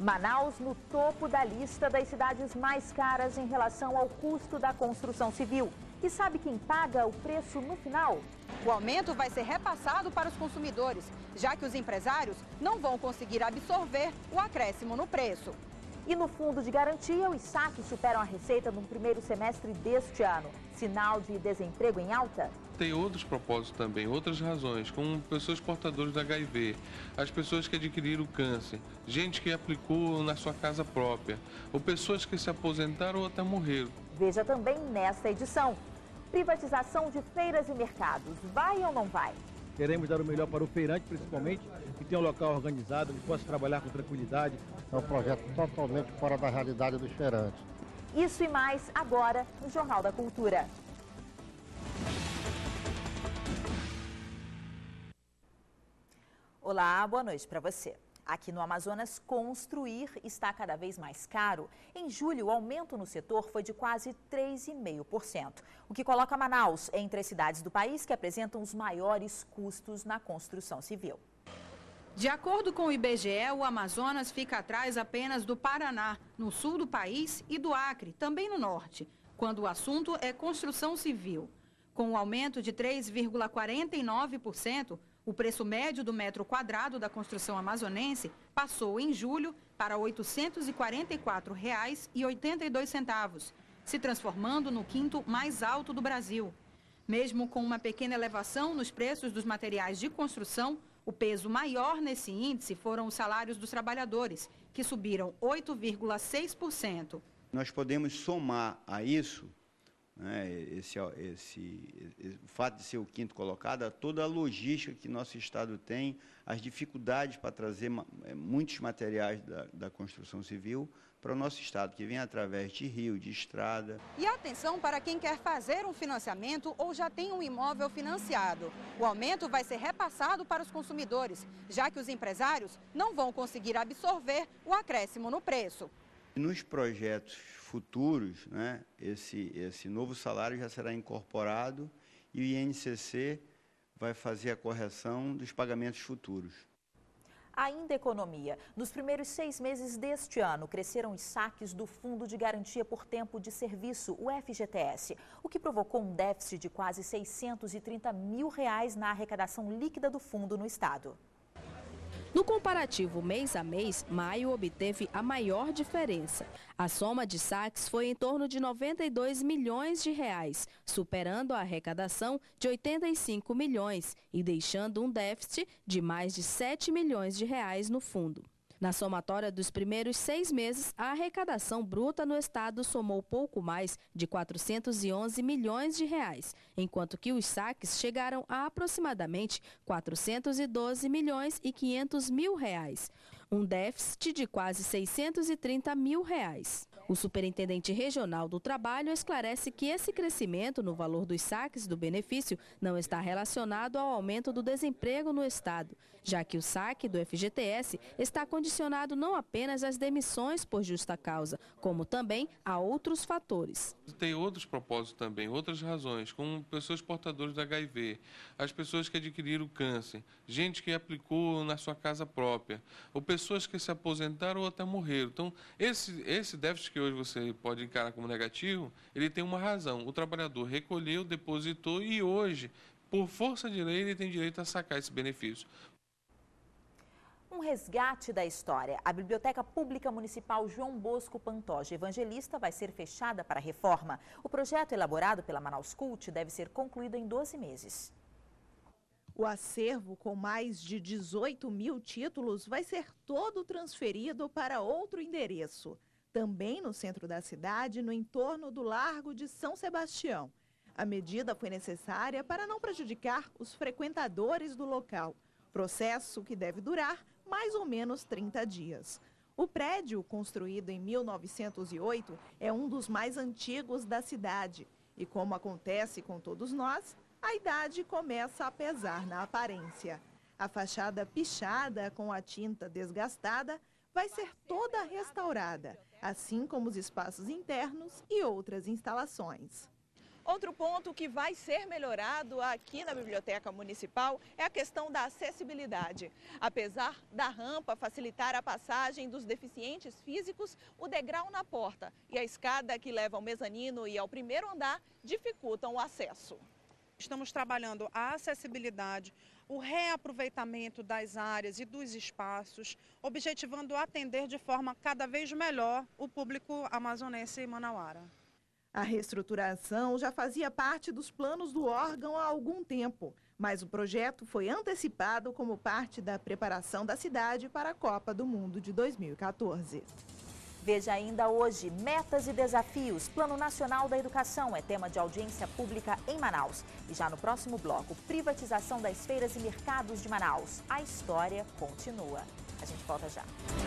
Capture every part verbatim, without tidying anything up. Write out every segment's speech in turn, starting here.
Manaus no topo da lista das cidades mais caras em relação ao custo da construção civil. E sabe quem paga o preço no final? O aumento vai ser repassado para os consumidores, já que os empresários não vão conseguir absorver o acréscimo no preço. E no fundo de garantia, os saques superam a receita no primeiro semestre deste ano. Sinal de desemprego em alta? Tem outros propósitos também, outras razões, como pessoas portadoras do H I V, as pessoas que adquiriram câncer, gente que aplicou na sua casa própria, ou pessoas que se aposentaram ou até morreram. Veja também nesta edição. Privatização de feiras e mercados, vai ou não vai? Queremos dar o melhor para o feirante, principalmente, que tenha um local organizado, que possa trabalhar com tranquilidade. É um projeto totalmente fora da realidade dos feirantes. Isso e mais agora no Jornal da Cultura. Olá, boa noite para você. Aqui no Amazonas, construir está cada vez mais caro. Em julho, o aumento no setor foi de quase três vírgula cinco por cento, o que coloca Manaus entre as cidades do país que apresentam os maiores custos na construção civil. De acordo com o I B G E, o Amazonas fica atrás apenas do Paraná, no sul do país, e do Acre, também no norte, quando o assunto é construção civil. Com o aumento de três vírgula quarenta e nove por cento, o preço médio do metro quadrado da construção amazonense passou em julho para oitocentos e quarenta e quatro reais e oitenta e dois centavos, se transformando no quinto mais alto do Brasil. Mesmo com uma pequena elevação nos preços dos materiais de construção, o peso maior nesse índice foram os salários dos trabalhadores, que subiram oito vírgula seis por cento. Nós podemos somar a isso, né, esse, esse, esse, o fato de ser o quinto colocado, a toda a logística que nosso Estado tem, as dificuldades para trazer muitos materiais da, da construção civil para o nosso Estado, que vem através de rio, de estrada. E atenção para quem quer fazer um financiamento ou já tem um imóvel financiado. O aumento vai ser repassado para os consumidores, já que os empresários não vão conseguir absorver o acréscimo no preço. Nos projetos futuros, né, esse, esse novo salário já será incorporado e o I N C C vai fazer a correção dos pagamentos futuros. Ainda economia. Nos primeiros seis meses deste ano, cresceram os saques do Fundo de Garantia por Tempo de Serviço, o F G T S, o que provocou um déficit de quase seiscentos e trinta mil reais na arrecadação líquida do fundo no estado. No comparativo mês a mês, maio obteve a maior diferença. A soma de saques foi em torno de noventa e dois milhões de reais, superando a arrecadação de oitenta e cinco milhões e deixando um déficit de mais de sete milhões de reais no fundo. Na somatória dos primeiros seis meses, a arrecadação bruta no estado somou pouco mais de quatrocentos e onze milhões de reais, enquanto que os saques chegaram a aproximadamente quatrocentos e doze milhões e quinhentos mil reais, um déficit de quase seiscentos e trinta mil reais. O superintendente regional do trabalho esclarece que esse crescimento no valor dos saques do benefício não está relacionado ao aumento do desemprego no estado, já que o saque do F G T S está condicionado não apenas às demissões por justa causa, como também a outros fatores. Tem outros propósitos também, outras razões, como pessoas portadoras do H I V, as pessoas que adquiriram câncer, gente que aplicou na sua casa própria, ou pessoas que se aposentaram ou até morreram. Então, esse, esse déficit que hoje você pode encarar como negativo, ele tem uma razão. O trabalhador recolheu, depositou e hoje, por força de lei, ele tem direito a sacar esse benefício. Um resgate da história. A Biblioteca Pública Municipal João Bosco Pantoja Evangelista vai ser fechada para reforma. O projeto elaborado pela Manaus Cult deve ser concluído em doze meses. O acervo, com mais de dezoito mil títulos, vai ser todo transferido para outro endereço. Também no centro da cidade, no entorno do Largo de São Sebastião. A medida foi necessária para não prejudicar os frequentadores do local. Processo que deve durar mais ou menos trinta dias. O prédio, construído em mil novecentos e oito, é um dos mais antigos da cidade. E como acontece com todos nós, a idade começa a pesar na aparência. A fachada pichada com a tinta desgastada vai ser toda restaurada, assim como os espaços internos e outras instalações. Outro ponto que vai ser melhorado aqui na Biblioteca Municipal é a questão da acessibilidade. Apesar da rampa facilitar a passagem dos deficientes físicos, o degrau na porta e a escada que leva ao mezanino e ao primeiro andar dificultam o acesso. Estamos trabalhando a acessibilidade, o reaproveitamento das áreas e dos espaços, objetivando atender de forma cada vez melhor o público amazonense e manauara. A reestruturação já fazia parte dos planos do órgão há algum tempo, mas o projeto foi antecipado como parte da preparação da cidade para a Copa do Mundo de dois mil e quatorze. Veja ainda hoje, metas e desafios. Plano Nacional da Educação é tema de audiência pública em Manaus. E já no próximo bloco, privatização das feiras e mercados de Manaus. A história continua. A gente volta já.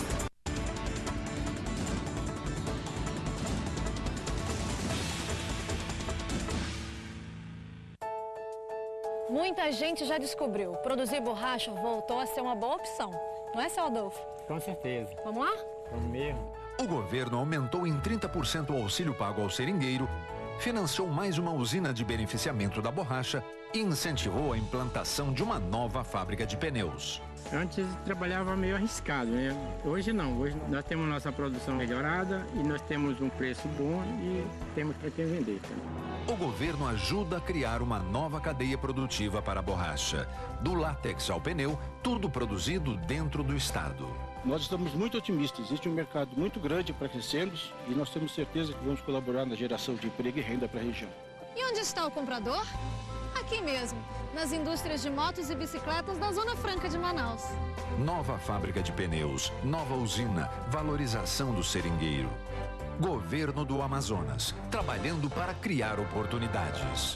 Muita gente já descobriu, produzir borracha voltou a ser uma boa opção. Não é, seu Adolfo? Com certeza. Vamos lá? Vamos mesmo. O governo aumentou em trinta por cento o auxílio pago ao seringueiro, financiou mais uma usina de beneficiamento da borracha e incentivou a implantação de uma nova fábrica de pneus. Antes trabalhava meio arriscado, né? Hoje não, hoje nós temos nossa produção melhorada e nós temos um preço bom e temos para quem vender. O governo ajuda a criar uma nova cadeia produtiva para a borracha. Do látex ao pneu, tudo produzido dentro do estado. Nós estamos muito otimistas, existe um mercado muito grande para crescermos e nós temos certeza que vamos colaborar na geração de emprego e renda para a região. E onde está o comprador? Aqui mesmo, nas indústrias de motos e bicicletas da Zona Franca de Manaus. Nova fábrica de pneus, nova usina, valorização do seringueiro. Governo do Amazonas, trabalhando para criar oportunidades.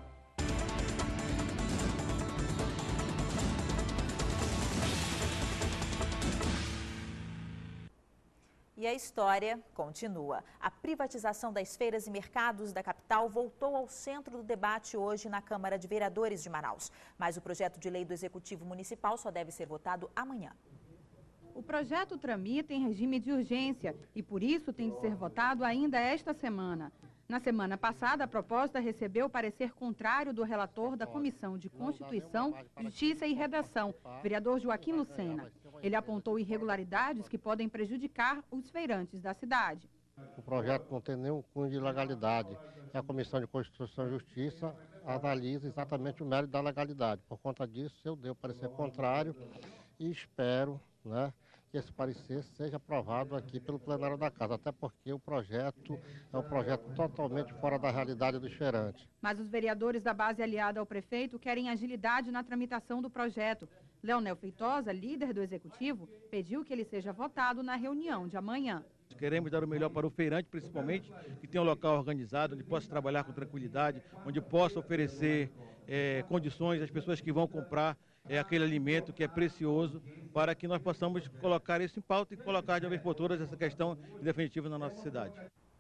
E a história continua. A privatização das feiras e mercados da capital voltou ao centro do debate hoje na Câmara de Vereadores de Manaus. Mas o projeto de lei do Executivo Municipal só deve ser votado amanhã. O projeto tramita em regime de urgência e, por isso, tem de ser votado ainda esta semana. Na semana passada, a proposta recebeu o parecer contrário do relator da Comissão de Constituição, Justiça e Redação, vereador Joaquim Lucena. Ele apontou irregularidades que podem prejudicar os feirantes da cidade. O projeto não tem nenhum cunho de legalidade. A Comissão de Constituição e Justiça analisa exatamente o mérito da legalidade. Por conta disso, eu dei o parecer contrário e espero, né, que esse parecer seja aprovado aqui pelo plenário da Casa, até porque o projeto é um projeto totalmente fora da realidade dos feirantes. Mas os vereadores da base aliada ao prefeito querem agilidade na tramitação do projeto. Leonel Feitosa, líder do Executivo, pediu que ele seja votado na reunião de amanhã. Queremos dar o melhor para o feirante, principalmente, que tenha um local organizado, onde possa trabalhar com tranquilidade, onde possa oferecer é, condições às pessoas que vão comprar é, aquele alimento que é precioso, para que nós possamos colocar isso em pauta e colocar de uma vez por todas essa questão definitiva na nossa cidade.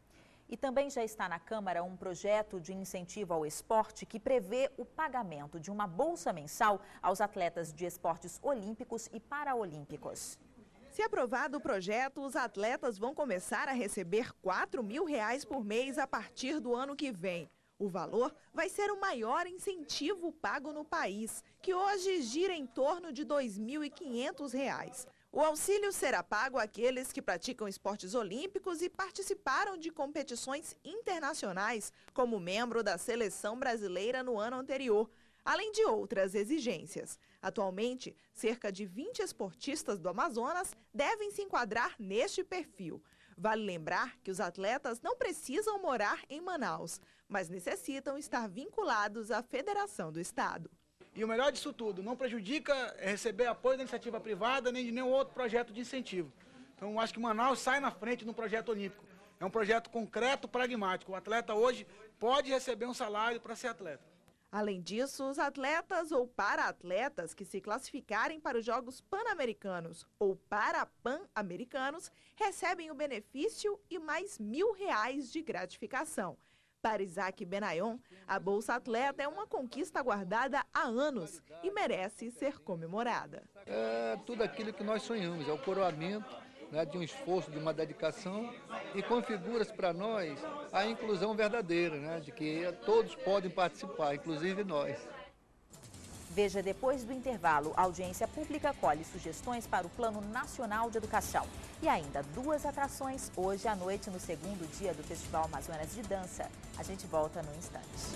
E também já está na Câmara um projeto de incentivo ao esporte que prevê o pagamento de uma bolsa mensal aos atletas de esportes olímpicos e paraolímpicos. Se aprovado o projeto, os atletas vão começar a receber quatro mil reais por mês a partir do ano que vem. O valor vai ser o maior incentivo pago no país, que hoje gira em torno de dois mil e quinhentos reais. O auxílio será pago àqueles que praticam esportes olímpicos e participaram de competições internacionais como membro da seleção brasileira no ano anterior, além de outras exigências. Atualmente, cerca de vinte esportistas do Amazonas devem se enquadrar neste perfil. Vale lembrar que os atletas não precisam morar em Manaus, mas necessitam estar vinculados à Federação do Estado. E o melhor disso tudo, não prejudica receber apoio da iniciativa privada nem de nenhum outro projeto de incentivo. Então, eu acho que Manaus sai na frente no projeto olímpico. É um projeto concreto, pragmático. O atleta hoje pode receber um salário para ser atleta. Além disso, os atletas ou para-atletas que se classificarem para os Jogos Pan-Americanos ou Parapan-Americanos recebem o benefício e mais mil reais de gratificação. Para Isaac Benayon, a Bolsa Atleta é uma conquista aguardada há anos e merece ser comemorada. É tudo aquilo que nós sonhamos, é o coroamento né, de um esforço, de uma dedicação, e configura-se para nós a inclusão verdadeira, né, de que todos podem participar, inclusive nós. Veja depois do intervalo, a audiência pública colhe sugestões para o Plano Nacional de Educação. E ainda duas atrações hoje à noite no segundo dia do Festival Amazonas de Dança. A gente volta no instante.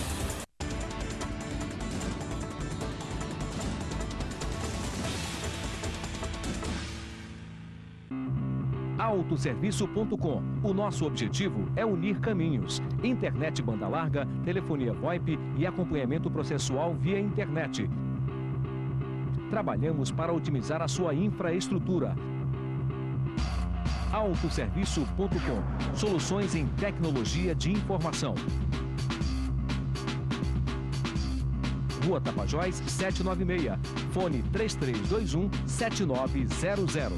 Autoserviço ponto com. O nosso objetivo é unir caminhos. Internet banda larga, telefonia VoIP e acompanhamento processual via internet. Trabalhamos para otimizar a sua infraestrutura. Autoserviço ponto com. Soluções em tecnologia de informação. Rua Tapajós setecentos e noventa e seis. Fone três três dois um, sete nove zero zero.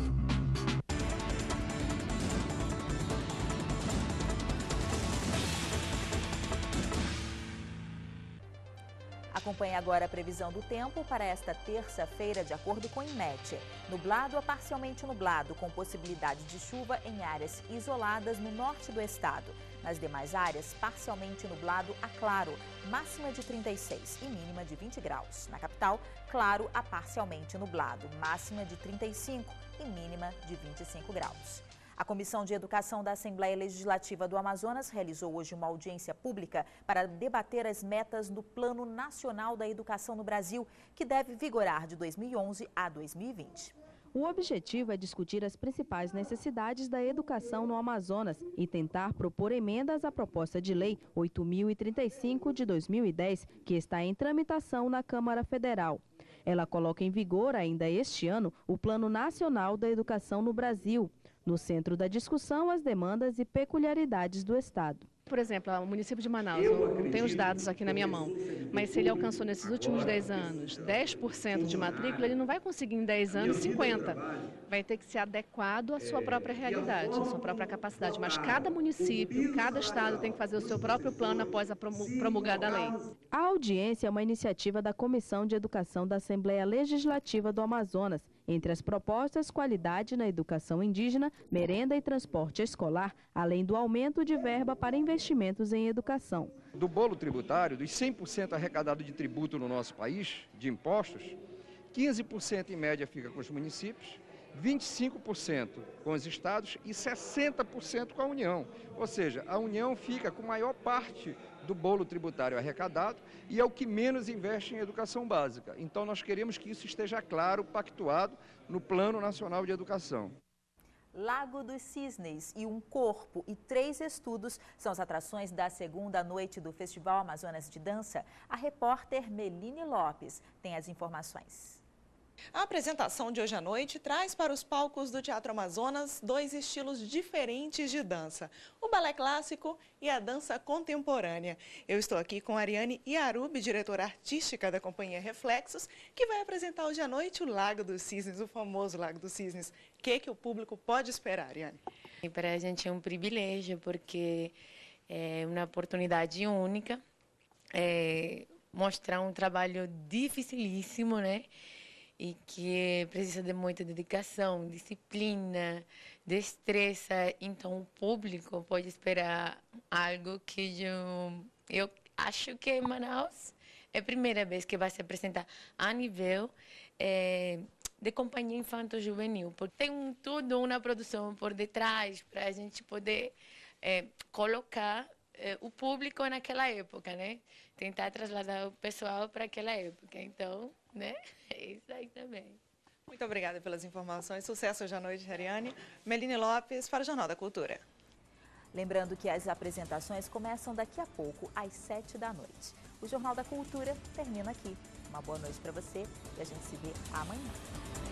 Acompanhe agora a previsão do tempo para esta terça-feira, de acordo com o INMET. Nublado a parcialmente nublado, com possibilidade de chuva em áreas isoladas no norte do estado. Nas demais áreas, parcialmente nublado a claro, máxima de trinta e seis e mínima de vinte graus. Na capital, claro a parcialmente nublado, máxima de trinta e cinco e mínima de vinte e cinco graus. A Comissão de Educação da Assembleia Legislativa do Amazonas realizou hoje uma audiência pública para debater as metas do Plano Nacional da Educação no Brasil, que deve vigorar de dois mil e onze a dois mil e vinte. O objetivo é discutir as principais necessidades da educação no Amazonas e tentar propor emendas à proposta de lei oito mil e trinta e cinco de dois mil e dez, que está em tramitação na Câmara Federal. Ela coloca em vigor ainda este ano o Plano Nacional da Educação no Brasil. No centro da discussão, as demandas e peculiaridades do Estado. Por exemplo, o município de Manaus, eu não tenho os dados aqui na minha mão, mas se ele alcançou nesses últimos dez anos dez por cento de matrícula, ele não vai conseguir em dez anos cinquenta por cento. Vai ter que ser adequado à sua própria realidade, à sua própria capacidade. Mas cada município, cada estado tem que fazer o seu próprio plano após a promulgada a lei. A audiência é uma iniciativa da Comissão de Educação da Assembleia Legislativa do Amazonas. Entre as propostas, qualidade na educação indígena, merenda e transporte escolar, além do aumento de verba para investimentos em educação. Do bolo tributário, dos cem por cento arrecadado de tributo no nosso país, de impostos, quinze por cento em média fica com os municípios, vinte e cinco por cento com os estados e sessenta por cento com a União. Ou seja, a União fica com a maior parte do bolo tributário arrecadado e é o que menos investe em educação básica. Então nós queremos que isso esteja claro, pactuado no Plano Nacional de Educação. Lago dos Cisnes e um corpo e três estudos são as atrações da segunda noite do Festival Amazonas de Dança. A repórter Meline Lopes tem as informações. A apresentação de hoje à noite traz para os palcos do Teatro Amazonas dois estilos diferentes de dança, o balé clássico e a dança contemporânea. Eu estou aqui com Ariane Iarubi, diretora artística da companhia Reflexos, que vai apresentar hoje à noite o Lago dos Cisnes, o famoso Lago dos Cisnes. O que, que o público pode esperar, Ariane? Para a gente é um privilégio, porque é uma oportunidade única, é mostrar um trabalho dificilíssimo, né? E que precisa de muita dedicação, disciplina, destreza. Então, o público pode esperar algo que eu, eu acho que em Manaus é a primeira vez que vai se apresentar a nível é, de companhia infanto-juvenil. Porque tem um, tudo uma produção por detrás para a gente poder é, colocar é, o público naquela época, né? Tentar trasladar o pessoal para aquela época. Então, né? É isso aí também. Muito obrigada pelas informações. Sucesso hoje à noite, Ariane. Meline Lopes para o Jornal da Cultura. Lembrando que as apresentações começam daqui a pouco, às sete da noite. O Jornal da Cultura termina aqui. Uma boa noite para você e a gente se vê amanhã.